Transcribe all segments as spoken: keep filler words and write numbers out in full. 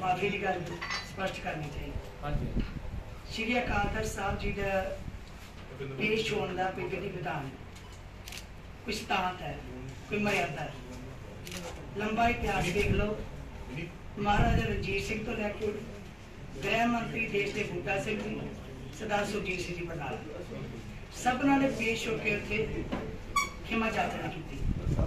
माफी की गल स्पष्ट करनी चाहिए। श्री अकाल तख्त साहब जी का पेश होने का कोई विधि विधान, कोई सिद्धांत है, कोई मर्यादा है। लंबा इतिहास देख लो, महाराजा रणजीत सिंह तो लैके गृह मंत्री देश के बूटा सिंह जी, सरदार सुरजीत सिंह जी बरनाला, सबना ने पेश होकर उत्थे क्षमा याचना की।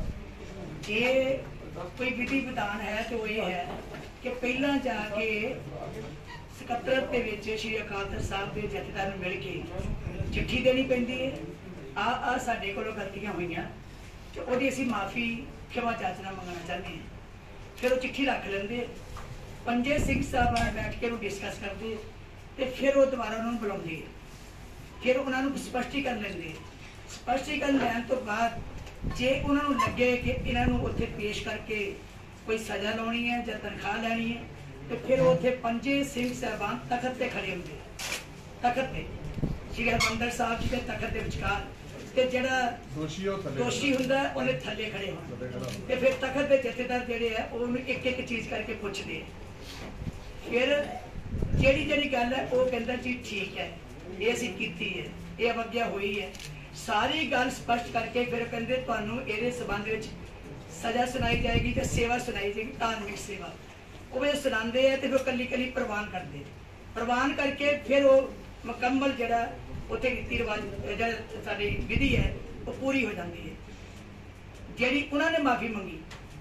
जे कोई विधि विधान है तो ये है कि पहला जाके सकत्तरत के विच श्री अकाल तख्त साहब के जथेदार नूं मिल के चिट्ठी देनी पैंदी है, आ आ साडे कोलों गलतियां होईयां ते ओहदी असीं माफ़ी क्षमा याचना मंगना चाहते हैं। फिर वो चिट्ठी रख लेंदे, पंजे सिंह साहब बैठ के डिस्कस करते, तो फिर वो दोबारा उन्होंने बुलाते, फिर उन्होंने स्पष्टीकरण लेंदे। स्पष्टीकरण लैन तो बाद जे उन्होंने लगे कि इन्हों उत्थे पेश करके कोई सज़ा लानी है या तनख्वाह लैनी है, तो फिर उत्थे पंजे सिंह साहबान तखत से खड़े होंगे। तखत से श्री हरमंदर साहब जी के तखत के विचकार ते जिहड़ा दोषी हुंदा उन्हें थल्ले खड़े होना, ते फिर तखत के जथेदार जिहड़े है उन्हें एक एक चीज़ करके पुछदे। फिर जिहड़ी जिहड़ी गल है वो कहंदा जी ठीक है, ये असीं कीती है, ये अवज्ञा हुई है, सारी गल स्पष्ट करके फिर कहते तुहानूं इहदे संबंध विच सज़ा सुनाई जाएगी तो सेवा सुनाई जाएगी, धार्मिक सेवा। वो सुनाते हैं तो फिर कली कली प्रवान करते, प्रवान करके फिर वो मुकम्मल जिहड़ा उत्थे रीति रिवाज जिहड़ा साडी विधि है वो पूरी हो जाती है। जिहड़ी उन्होंने माफ़ी मंगी,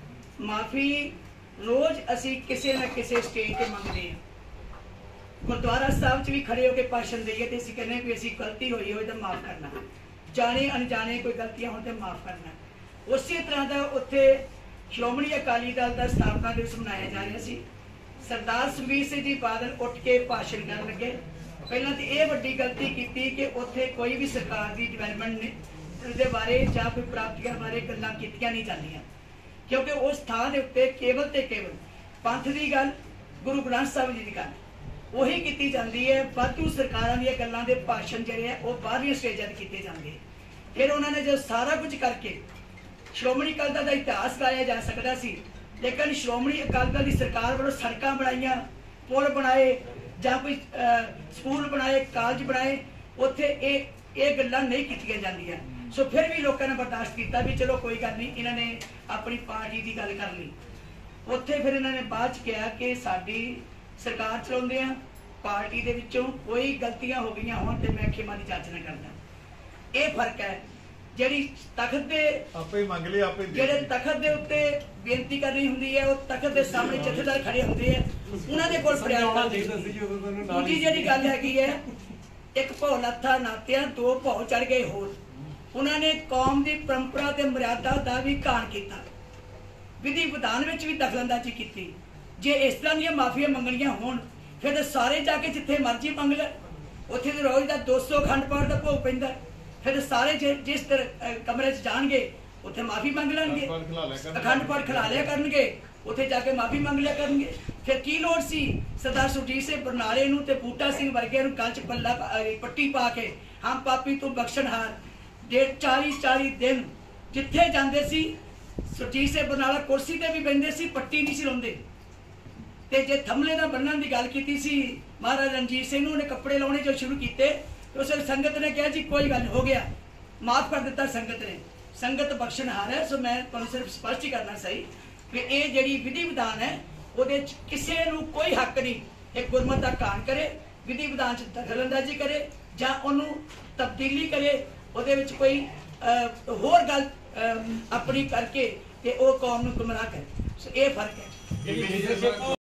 माफ़ी रोज़ असी किसी न किसी स्टेज पर मंगते हैं। गुरुद्वारा साहब च भी खड़े होकर भाषण देइए तो असीं कहने भी असीं गलती होई हो तो माफ़ करना, जाने अनजाने कोई गलतियां हो तो माफ़ करना। उसी तरह का उत्थे श्रोमणी अकाली दल का स्थापना दिवस मनाया जा रहा सी। सरदार सुखबीर सिंह जी बादल उठ के भाषण कर लगे। पहला तो यह वड्डी गलती की कि उत्थे कोई भी सरकार की डिवेलपमेंट के बारे या कोई प्राप्तियों बारे गल्लां कीतियां नहीं जांदियां, क्योंकि उस स्थान के उत्ते केवल तो केवल पंथ की गल, गुरु ग्रंथ साहिब जी की गल वही की जाती है। वाधू सरकारां दी गल्लां दे भाषण जिहड़े है वो बाहरली स्टेजां ते कीते जांदे। फिर उन्होंने जो सारा कुछ करके श्रोमणी अकाली दल का इतिहास गाया जा सकता सी, लेकिन श्रोमणी अकाली दल की सरकार वालों सड़कां बनाईयां, पुल बनाए, जां कोई स्कूल बनाए, कॉलेज बनाए, उत्थे ये गल्लां नहीं कीतियां जांदियां। सो फिर भी लोगों ने बर्दाश्त किया भी चलो कोई गल नहीं, इन्होंने अपनी पार्टी की गल कर ली। उत्थे फिर इन्होंने बाद च कहा कि साडी सरकार चलाउंदे आ, पार्टी दे विचों कोई गलतियां हो गई होण ते मैं क्षमा दी याचना करदा। ये फर्क है। जिहड़ी तखत दे आपे मंग ले आपे जिहड़े तखत दे उत्ते बेनती करनी हुंदी है, वो तखत दे सामने जथेदार खड़े हुंदे हैं, उन्हां दे कोल फरियाद करदे। दूजी जिहड़ी गल हैगी है, एक भौ लत्था नातिया दो भौ चढ़ गए होर। उन्होंने कौम की परंपरा ते मर्यादा का भी घाण किया, विधि विधान विच भी दखलअंदाजी की। जे इस तरह दी माफियां मंगणियां होण फिर तो सारे जाके जिथे मर्जी मंग ले, उत्थे तो रोज़ का दो सौ अखंड पाठ का भोग पैंदा, फिर सारे जिस कमरे च जाणगे उत्थे माफ़ी मंग लैणगे, अखंड पाठ खिला लिया करनगे, उत्थे जाके माफ़ी मंग लिया करनगे। फिर की लोड़ सी सरदार सुरजीत सिंह बरनाले नूं ते बूटा सिंह वर्गे नूं गल च पल्ला पट्टी पा के हम पापी तू बख्शणहार डेढ़ चाली चाली दिन जिथे जाते सी सुरजीत सिंह बरनाला कुर्सी ते भी बहिंदे सी, पट्टी नहीं सी लाउंदे। ते जे थमले ना बन्नण दी गल कीती सी महाराज रणजीत सिंह नूं, उन्हें कपड़े लाने जो शुरू किए तो उस संगत ने कहा जी कोई गल हो गया, माफ़ कर दिता संगत ने, संगत बख्शणहार है। सो मैं तुहानूं सिर्फ स्पष्ट ही करना सही कि ये जिहड़ी विधि विधान है उहदे च किसी नूं कोई हक नहीं एक गुरमत का घाण करे, विधि विधान च दखलअंदाजी करे जां उहनूं तब्दीली करे, उहदे विच कोई होर गल अपनी करके ते ओह कौम नूं गुमराह करे। सो ये फर्क है।